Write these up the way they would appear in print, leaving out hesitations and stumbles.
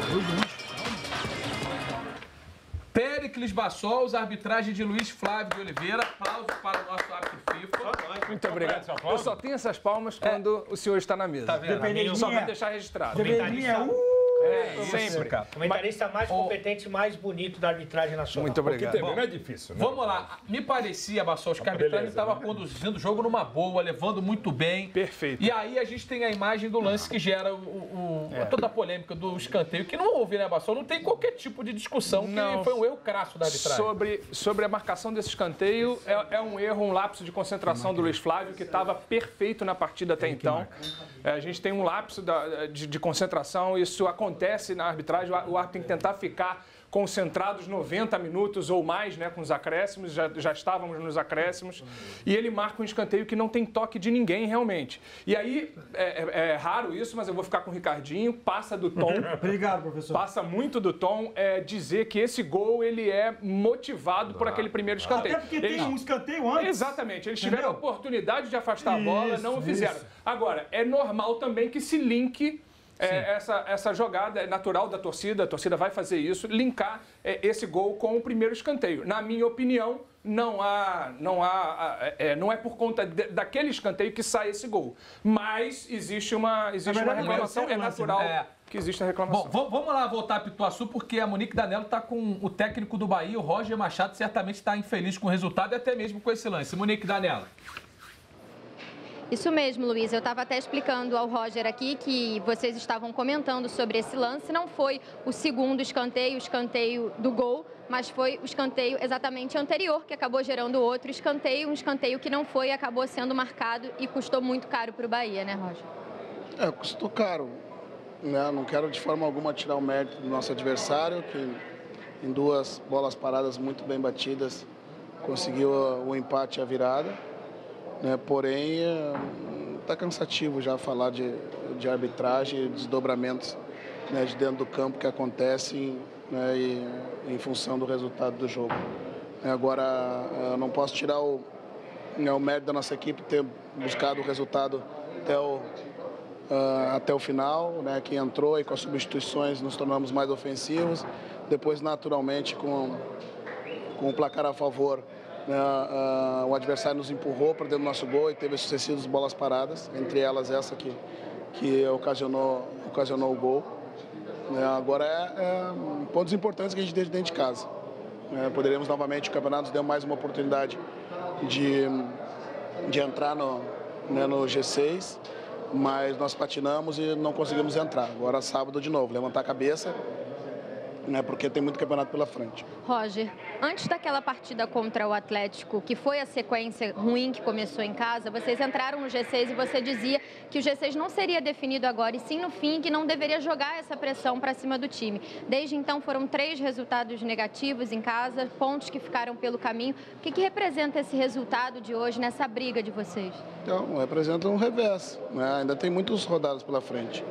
Péricles Bassols, arbitragem de Luiz Flávio de Oliveira. Aplausos para o nosso árbitro FIFA. Muito obrigado. Eu só tenho essas palmas quando o senhor está na mesa. Tá vendo? Só para deixar registrado. Sempre. Comentarista mais competente e mais bonito da arbitragem nacional. Muito obrigado. Porque também não é difícil, né? Vamos lá. Me parecia, Bassols, que a arbitragem estava conduzindo o jogo numa boa, levando muito bem. Perfeito. E aí a gente tem a imagem do lance que gera toda a polêmica do escanteio, que não houve, né, Bassols? Não tem qualquer tipo de discussão, que foi um erro crasso da arbitragem. Sobre a marcação desse escanteio, é um erro, um lapso de concentração do Luiz Flávio, que estava perfeito na partida até então. A gente tem um lapso de concentração, isso acontece na arbitragem, o árbitro tem que tentar ficar concentrado os 90 minutos ou mais, né, com os acréscimos, já estávamos nos acréscimos, e ele marca um escanteio que não tem toque de ninguém realmente. E aí, é raro isso, mas eu vou ficar com o Ricardinho, passa do tom. Obrigado, professor. Passa muito do tom dizer que esse gol, ele é motivado por aquele primeiro escanteio. Até porque tem um escanteio antes. Exatamente, eles tiveram a oportunidade de afastar a bola, não o fizeram. Agora, é normal também que se linke essa jogada natural da torcida, a torcida vai fazer isso, linkar esse gol com o primeiro escanteio. Na minha opinião, não é por conta daquele escanteio que sai esse gol. Mas existe uma reclamação, é natural que existe a reclamação. Bom, vamos lá voltar para o Ituaçu, porque a Monique Danello está com o técnico do Bahia, o Roger Machado, certamente está infeliz com o resultado e até mesmo com esse lance. Monique Danello. Isso mesmo, Luiz. Eu estava até explicando ao Roger aqui que vocês estavam comentando sobre esse lance. Não foi o segundo escanteio, o escanteio do gol, mas foi o escanteio exatamente anterior, que acabou gerando outro escanteio, um escanteio que não foi, acabou sendo marcado e custou muito caro para o Bahia, né, Roger? Custou caro. Né? Não quero de forma alguma tirar o mérito do nosso adversário, que em 2 bolas paradas muito bem batidas conseguiu o empate e a virada. Porém, está cansativo já falar de arbitragem e desdobramentos, né, de dentro do campo que acontecem, né, em função do resultado do jogo. Agora, não posso tirar o mérito da nossa equipe ter buscado o resultado até o final, né, que entrou e com as substituições nos tornamos mais ofensivos. Depois, naturalmente, com o placar a favor, o adversário nos empurrou para dentro do nosso gol e teve sucessivas bolas paradas, entre elas essa que ocasionou o gol. Agora pontos importantes que a gente tem dentro de casa. Poderíamos novamente, o campeonato nos deu mais uma oportunidade de entrar no G6, mas nós patinamos e não conseguimos entrar. Agora sábado de novo, levantar a cabeça, porque tem muito campeonato pela frente. Roger, antes daquela partida contra o Atlético, que foi a sequência ruim que começou em casa, vocês entraram no G6 e você dizia que o G6 não seria definido agora, e sim no fim, que não deveria jogar essa pressão para cima do time. Desde então foram 3 resultados negativos em casa, pontos que ficaram pelo caminho. O que representa esse resultado de hoje nessa briga de vocês? Então, representa um revés, ainda tem muitas rodadas pela frente.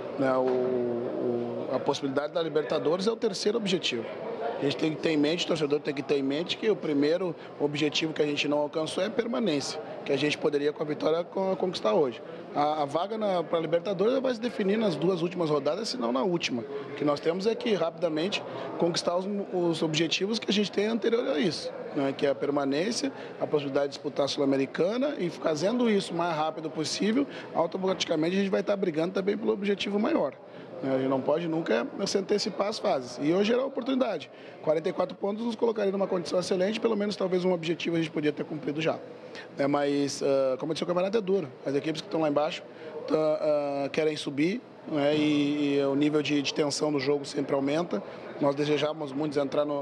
A possibilidade da Libertadores é o terceiro objetivo. A gente tem que ter em mente, o torcedor tem que ter em mente que o primeiro objetivo que a gente não alcançou é a permanência, que a gente poderia com a vitória conquistar hoje. A vaga para a Libertadores vai se definir nas 2 últimas rodadas, se não na última. O que nós temos é que rapidamente conquistar os objetivos que a gente tem anterior a isso, que é a permanência, a possibilidade de disputar a Sul-Americana, e fazendo isso o mais rápido possível, automaticamente a gente vai estar brigando também pelo objetivo maior. A gente não pode nunca se antecipar as fases. E hoje era a oportunidade. 44 pontos nos colocaria numa condição excelente, pelo menos talvez um objetivo a gente podia ter cumprido já. Mas, como eu disse, o campeonato é duro. As equipes que estão lá embaixo querem subir, e o nível de tensão do jogo sempre aumenta. Nós desejávamos muito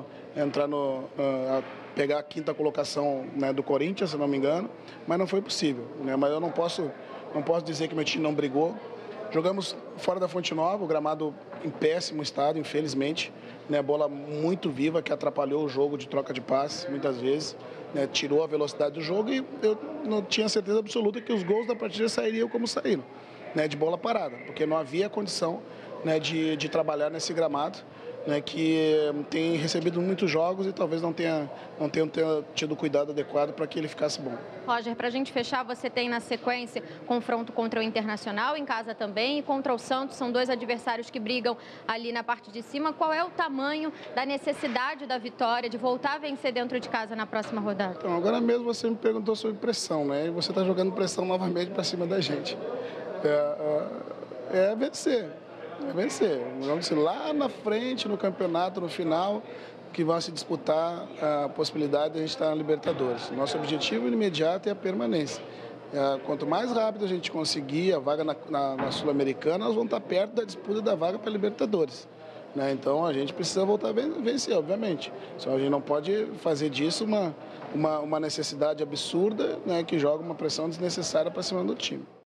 pegar a 5ª colocação, do Corinthians, se não me engano, mas não foi possível. Mas eu não posso dizer que meu time não brigou. Jogamos fora da Fonte Nova, o gramado em péssimo estado, infelizmente. Bola muito viva, que atrapalhou o jogo de troca de passes, muitas vezes. Tirou a velocidade do jogo, e eu não tinha certeza absoluta que os gols da partida sairiam como saíram, de bola parada, porque não havia condição né, de trabalhar nesse gramado, né, que tem recebido muitos jogos e talvez não tenha tido cuidado adequado para que ele ficasse bom. Roger, para a gente fechar, você tem na sequência confronto contra o Internacional, em casa também, e contra o Santos. São dois adversários que brigam ali na parte de cima. Qual é o tamanho da necessidade da vitória, de voltar a vencer dentro de casa na próxima rodada? Então, agora mesmo você me perguntou sobre pressão, né? E você está jogando pressão novamente para cima da gente. É vencer. É vencer. Vamos dizer, lá na frente, no campeonato, no final, que vai se disputar a possibilidade de a gente estar na Libertadores. Nosso objetivo imediato é a permanência. Quanto mais rápido a gente conseguir a vaga na Sul-Americana, nós vamos estar perto da disputa da vaga para a Libertadores. Né? Então a gente precisa voltar a vencer, obviamente. Só a gente não pode fazer disso uma necessidade absurda, né, que joga uma pressão desnecessária para cima do time.